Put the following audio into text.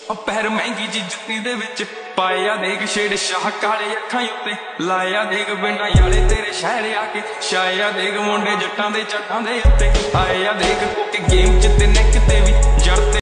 ਪੈਰ ਮਹਿੰਗੀ ਜੀ ਜੁੱਤੀ ਦੇ ਵਿੱਚ ਪਾਇਆ ਦੇਖ ਛੇੜ ਸ਼ਾਹ ਕਾਲੇ ਅੱਖਾਂ ਉੱਤੇ ਲਾਇਆ ਦੇਖ ਪਿੰਡਾਂ ਵਾਲੇ ਤੇਰੇ ਸ਼ਹਿਰ ਆ ਕੇ ਛਾਇਆ ਦੇਖ ਮੁੰਡੇ ਜੱਟਾਂ ਦੇ ਚੱਟਾਂ ਦੇ ਉੱਤੇ ਆਇਆ ਦੇਖ ਕਿ ਗੇਮ ਚ ਤੇ ਨਿੱਕ ਤੇ ਵੀ ਜੜ